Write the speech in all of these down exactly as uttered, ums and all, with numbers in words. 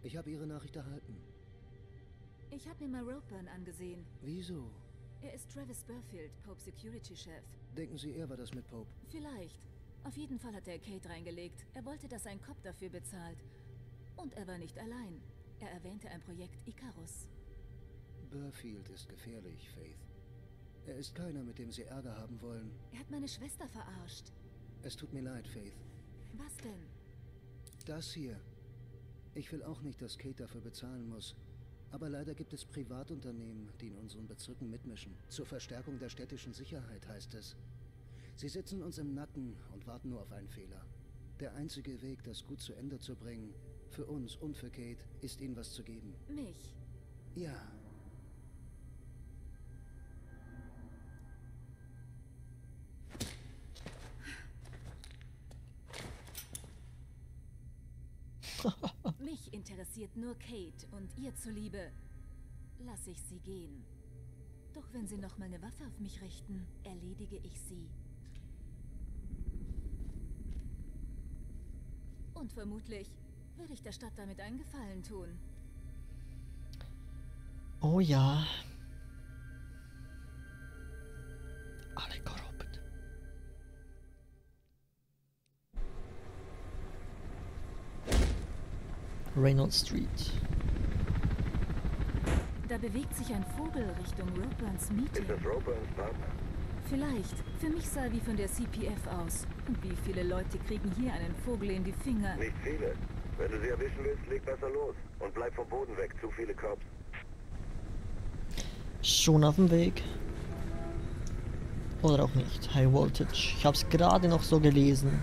Ich habe Ihre Nachricht erhalten. Ich habe mir mal Ropeburn angesehen. Wieso? Er ist Travis Burfield, Pope Security Chef. Denken Sie, er war das mit Pope? Vielleicht. Auf jeden Fall hat er Kate reingelegt. Er wollte, dass ein Cop dafür bezahlt. Und er war nicht allein. Er erwähnte ein Projekt Icarus. Burfield ist gefährlich, Faith. Er ist keiner, mit dem Sie Ärger haben wollen. Er hat meine Schwester verarscht. Es tut mir leid, Faith. Was denn? Das hier. Ich will auch nicht, dass Kate dafür bezahlen muss. Aber leider gibt es Privatunternehmen, die in unseren Bezirken mitmischen. Zur Verstärkung der städtischen Sicherheit heißt es. Sie sitzen uns im Nacken und warten nur auf einen Fehler. Der einzige Weg, das gut zu Ende zu bringen, für uns und für Kate, ist ihnen was zu geben. Mich? Ja. Mich interessiert nur Kate und ihr zuliebe lasse ich sie gehen. Doch wenn sie noch mal eine Waffe auf mich richten, erledige ich sie. Und vermutlich würde ich der Stadt damit einen Gefallen tun. Oh ja. Alle korrupt. Reynolds Street. Da bewegt sich ein Vogel Richtung Ropeburns Meeting. Ist das Ropeburns Partner? Vielleicht. Für mich sah er wie von der C P F aus. Und wie viele Leute kriegen hier einen Vogel in die Finger? Nicht viele. Wenn du sie erwischen willst, leg besser los. Und bleib vom Boden weg. Zu viele Cops. Schon auf dem Weg. Oder auch nicht. High Voltage. Ich hab's gerade noch so gelesen.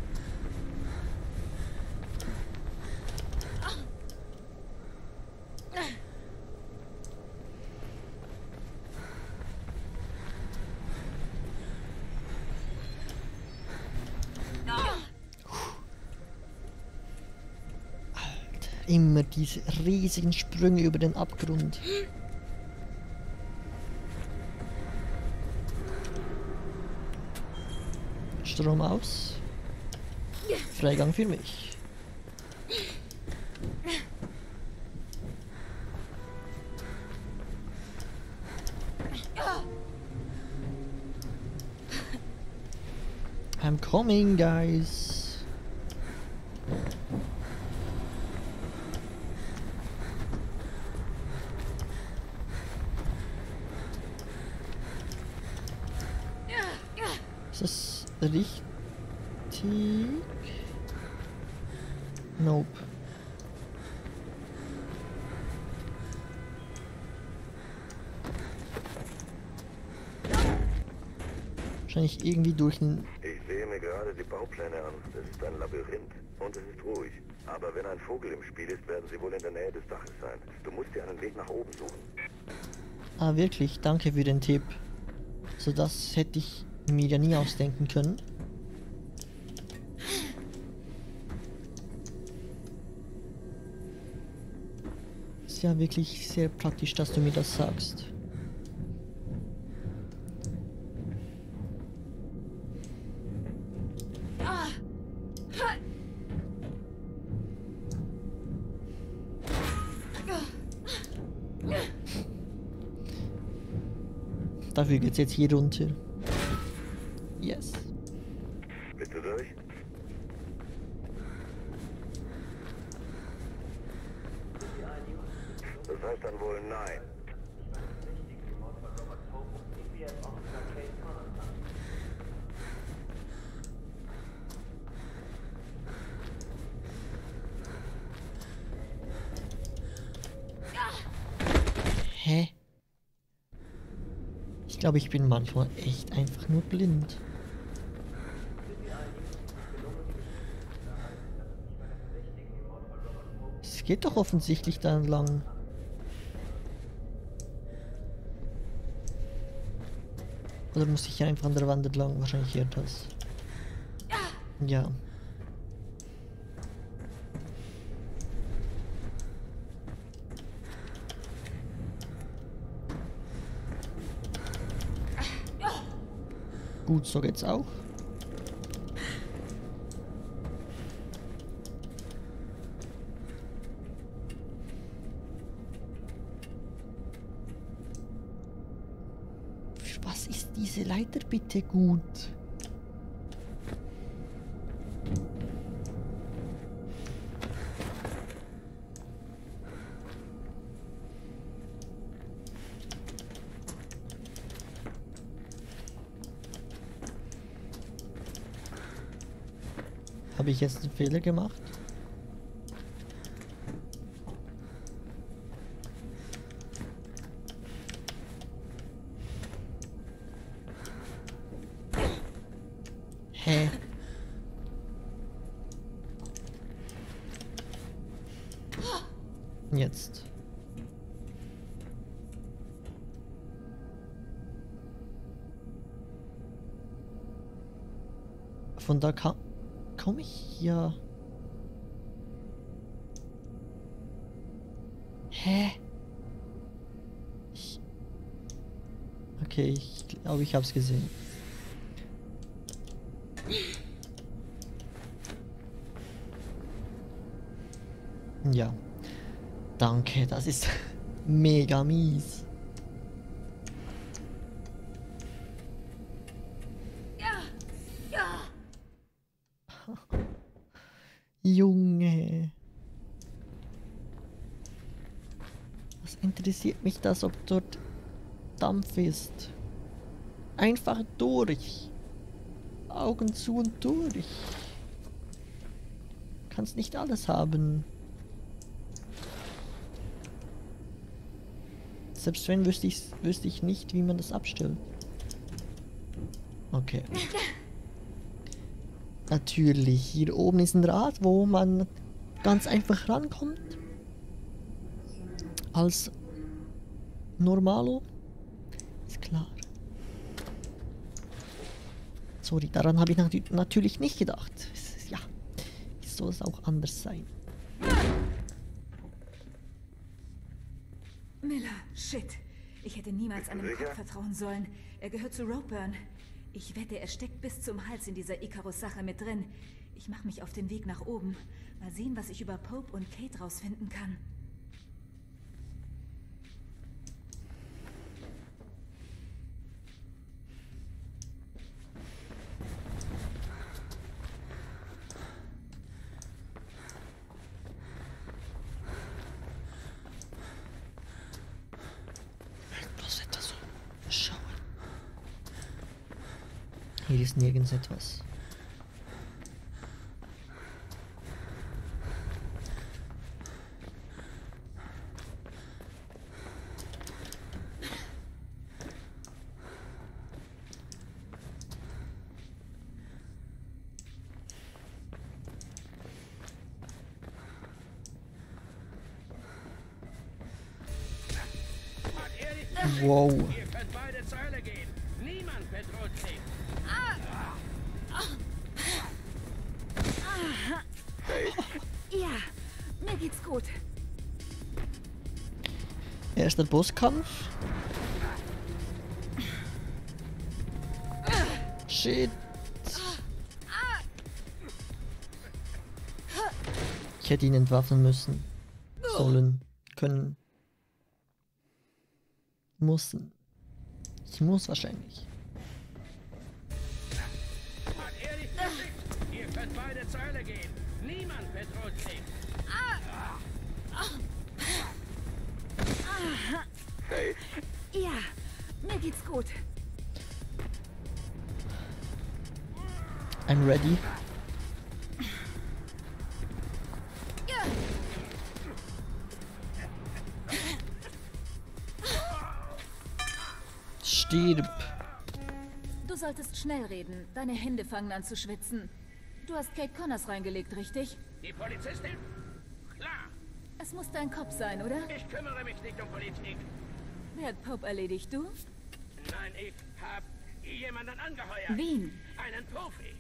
Immer diese riesigen Sprünge über den Abgrund. Strom aus. Freigang für mich. I'm coming, guys. Ist das richtig? Nope. Wahrscheinlich irgendwie durch ein... Ich sehe mir gerade die Baupläne an. Das ist ein Labyrinth. Und es ist ruhig. Aber wenn ein Vogel im Spiel ist, werden sie wohl in der Nähe des Daches sein. Du musst dir einen Weg nach oben suchen. Ah, wirklich? Danke für den Tipp. So, das hätte ich mir ja nie ausdenken können. Ist ja wirklich sehr praktisch, dass du mir das sagst. Dafür geht's jetzt hier runter. Yes. Bist du durch? Das heißt dann wohl nein. Hä? Ich glaube, ich bin manchmal echt einfach nur blind. Es geht doch offensichtlich da entlang. Oder muss ich einfach an der Wand entlang? Wahrscheinlich hier das. Ja. Gut, so geht's auch. Was ist diese Leiter bitte gut? Habe ich jetzt einen Fehler gemacht? Hä? Jetzt. Von da kam... Komme ich hier? Hä? Ich... Okay, ich glaube, ich habe es gesehen. Ja. Danke, das ist mega mies. Junge. Was interessiert mich das, ob dort Dampf ist? Einfach durch. Augen zu und durch. Kannst nicht alles haben. Selbst wenn, wüsste ich, wüsste ich nicht, wie man das abstellt. Okay. Natürlich, hier oben ist ein Rad, wo man ganz einfach rankommt. Als Normalo. Ist klar. Sorry, daran habe ich nat natürlich nicht gedacht. Ja, wie soll es auch anders sein? Miller, shit. Ich hätte niemals einem Kopf vertrauen sollen. Er gehört zu Ropeburn. Ich wette, er steckt bis zum Hals in dieser Icarus-Sache mit drin. Ich mache mich auf den Weg nach oben. Mal sehen, was ich über Pope und Kate rausfinden kann. Hier ist nirgends etwas. Wow. Ihr könnt beide Zeile gehen. Niemand bedroht sie. Ja, mir geht's gut. Erster Bosskampf. Shit. Ich hätte ihn entwaffnen müssen. Sollen. Können. Müssen. Ich muss wahrscheinlich. Ihr könnt beide Zeile gehen. Niemand bedroht sie. Hey, Ja, mir geht's gut. I'm ready. Stirb. Du solltest schnell reden. Deine Hände fangen an zu schwitzen. Du hast Kate Connors reingelegt, richtig? Die Polizistin? Klar. Es muss dein Kopf sein, oder? Ich kümmere mich nicht um Politik. Wer hat Pope erledigt, du? Nein, ich hab jemanden angeheuert. Wen? Einen Profi.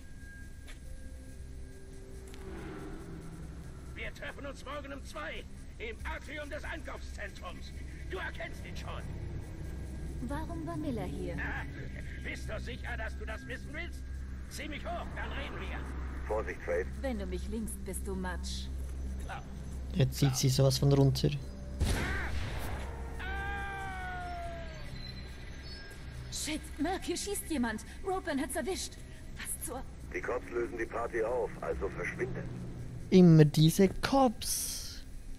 Wir treffen uns morgen um zwei im Atrium des Einkaufszentrums. Du erkennst ihn schon. Warum war Miller hier? Ah, bist du sicher, dass du das wissen willst? Zieh mich hoch, dann reden wir. Vorsicht, Faith. Wenn du mich linkst, bist du Matsch. Klar. Jetzt zieht sie sowas von runter. Shit, Merc, hier schießt jemand. Ropen hat's erwischt. Was zur... Die Cops lösen die Party auf, also verschwinde. Immer diese Cops.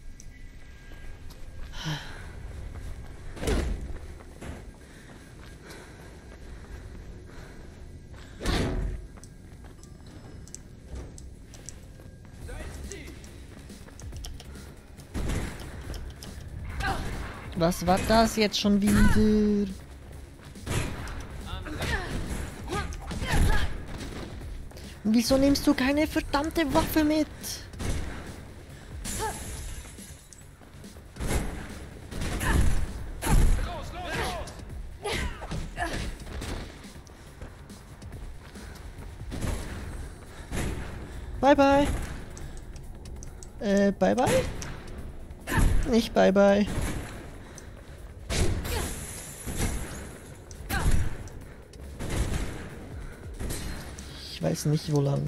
Was war das jetzt schon wieder? Wieso nimmst du keine verdammte Waffe mit? Bye bye. Äh, bye bye? Nicht bye bye. Ich weiß nicht, wo lang.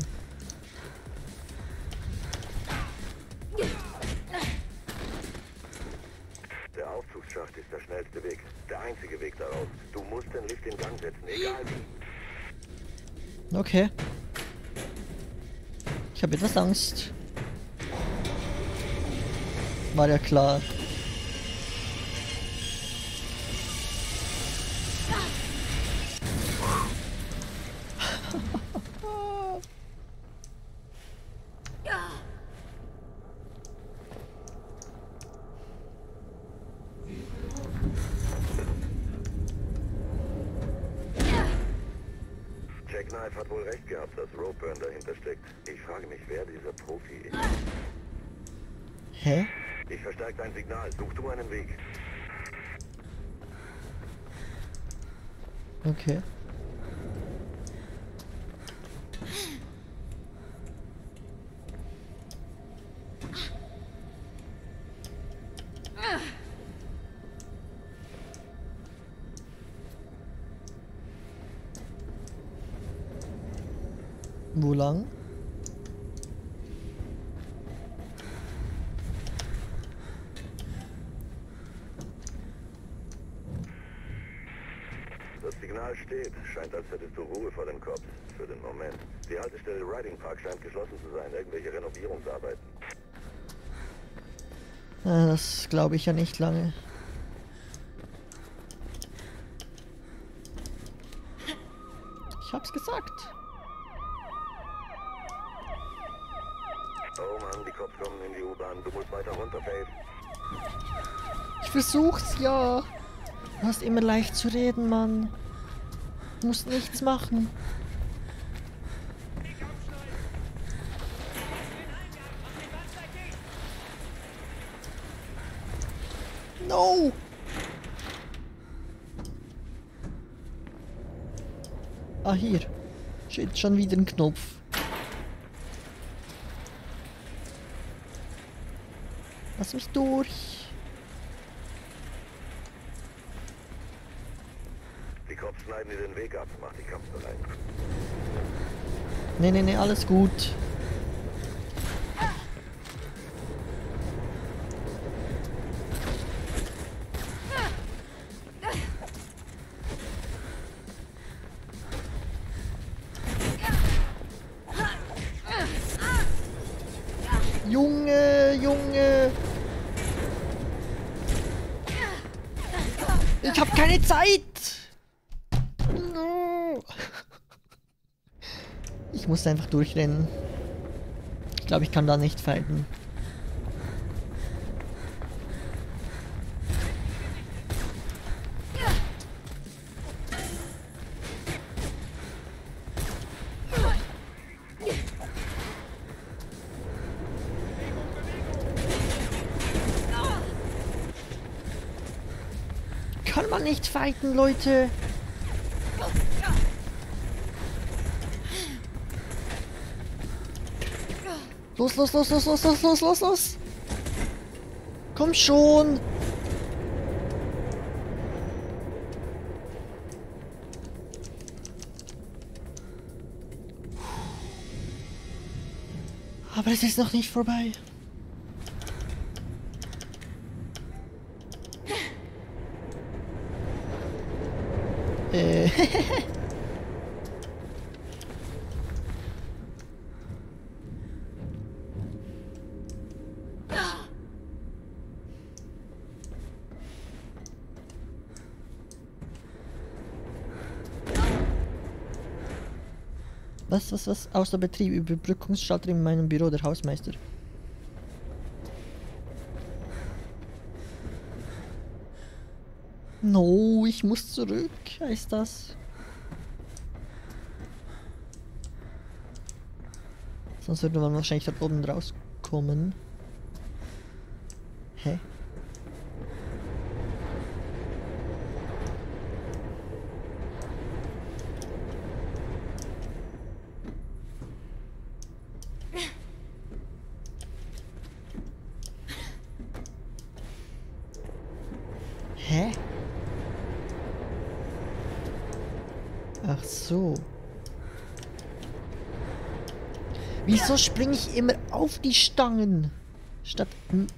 Der Aufzugsschacht ist der schnellste Weg. Der einzige Weg daraus. Du musst den Lift in Gang setzen, egal wie. Okay. Ich habe etwas Angst. War ja klar. Jackknife hat wohl recht gehabt, dass Ropeburn dahinter steckt. Ich frage mich, wer dieser Profi ist. Hä? Ich verstärke dein Signal. Such du einen Weg. Okay. Wo lang? Das Signal steht. Scheint, als hättest du Ruhe vor den Cops. Für den Moment. Die Haltestelle Riding Park scheint geschlossen zu sein. Irgendwelche Renovierungsarbeiten. Ah, das glaube ich ja nicht lange. Ich hab's gesagt. Oh Mann, die Cops kommen in die U-Bahn. Du musst weiter runter, Faith. Ich versuch's ja. Du hast immer leicht zu reden, Mann. Du musst nichts machen. No! Ah, hier. Steht schon wieder ein Knopf. Lass mich durch. Die Cops schneiden dir den Weg ab. Mach die Kampf bereit. Nee, nee, nee, alles gut. Junge, Junge. Ich hab keine Zeit. No. Ich muss einfach durchrennen. Ich glaube, ich kann da nicht fighten. Kann man nicht fighten, Leute. Los, los, los, los, los, los, los, los, los. Komm schon. Aber es ist noch nicht vorbei. Äh. Was, was, was? Außer Betrieb, Überbrückungsschalter in meinem Büro, der Hausmeister. No, ich muss zurück, heißt das. Sonst würde man wahrscheinlich dort oben rauskommen. Hä? Hä? Ach so. Wieso springe ich immer auf die Stangen? Statt... Hm.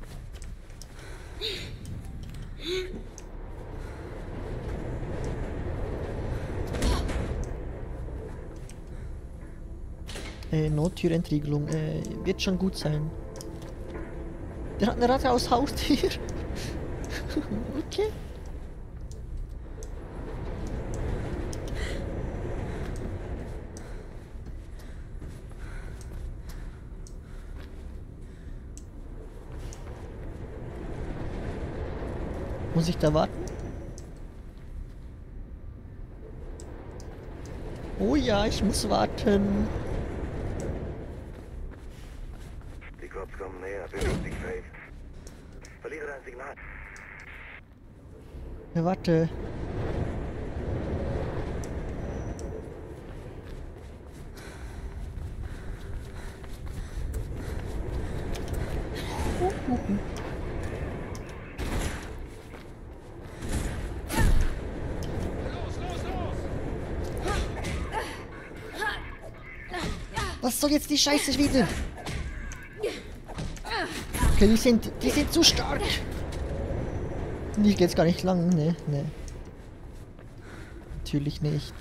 Äh, Nottürentriegelung. Äh, wird schon gut sein. Der hat eine Ratte aus Haustier. Okay. Muss ich da warten? Oh ja, ich muss warten. Die Cops kommen näher. Beweg dich, Faith. Verliere dein Signal. Ja, warte. Uh, uh, uh. Was soll jetzt die Scheiße wieder? Okay, die sind, die sind zu stark. Die geht's gar nicht lang, ne, ne. Natürlich nicht.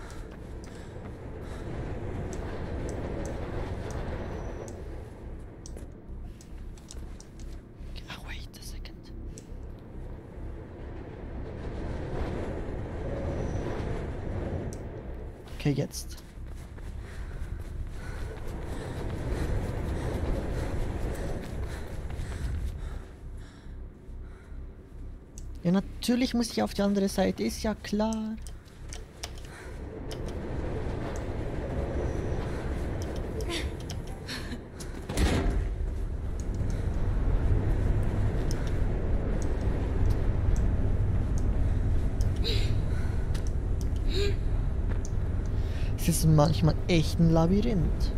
Oh, wait a second. Okay, jetzt. Ja, natürlich muss ich auf die andere Seite, ist ja klar. Es ist manchmal echt ein Labyrinth.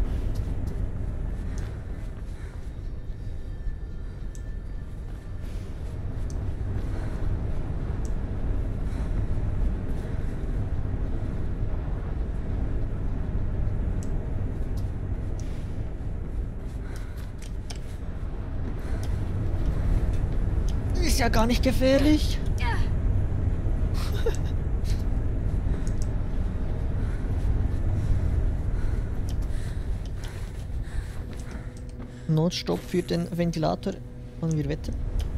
Ist ja gar nicht gefährlich. Notstopp für den Ventilator. Wollen wir wetten?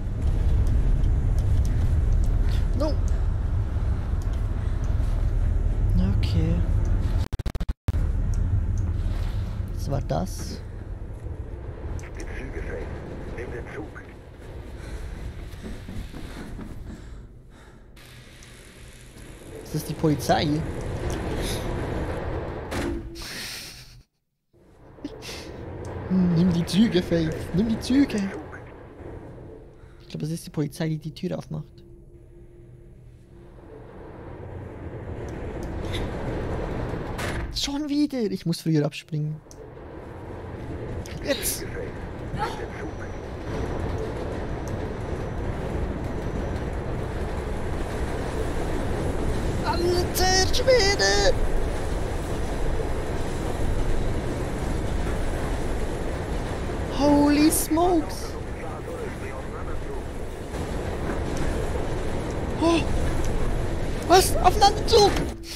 No. Okay. Was war das? Die Züge, Faith. Nimm den Zug. Ist das die Polizei? Nimm die Züge, Faith. Nimm die Züge. Ich glaube, es ist die Polizei, die die Tür aufmacht. Schon wieder. Ich muss früher abspringen. Jetzt. Alter Schwede. Holy smokes! Oh! Was? Was? Auf einen anderen Zug!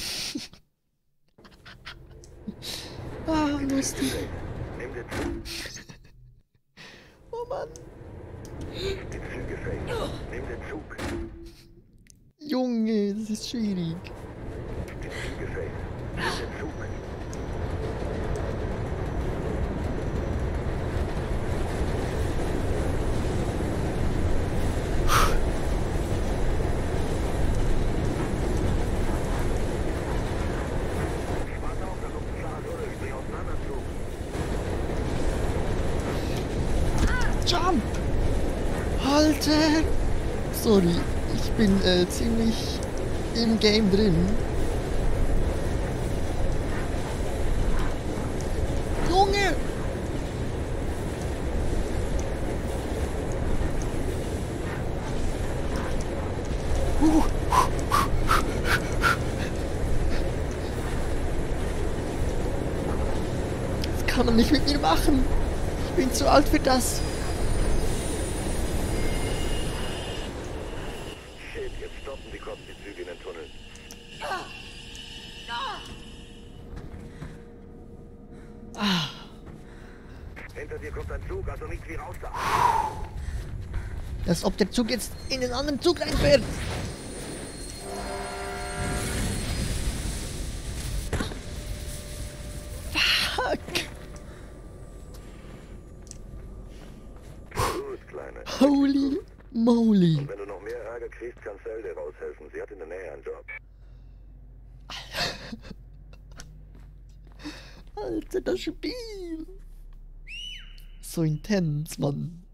Ah, lustig. Nimm den Zug. Oh Mann. Die Züge fällt. Nimm den Zug. Junge, das ist schwierig. Die Züge fällt. Nimm den Zug. Jump! Alter! Sorry, ich bin äh, ziemlich im Game drin. Junge! Uh. Das kann man nicht mit mir machen. Ich bin zu alt für das. Shit, jetzt stoppen die Cops die Züge in den Tunneln. Ah. Hinter dir kommt ein Zug, also nicht wie raus da. Als ob der Zug jetzt in den anderen Zug reinfährt. Fuck. Gut, Kleine. Holy moly. Und wenn du noch mehr Ärger kriegst, kann Sel dir raushelfen. Sie hat in der Nähe einen Job. Alter, das Spiel. So intens, Mann.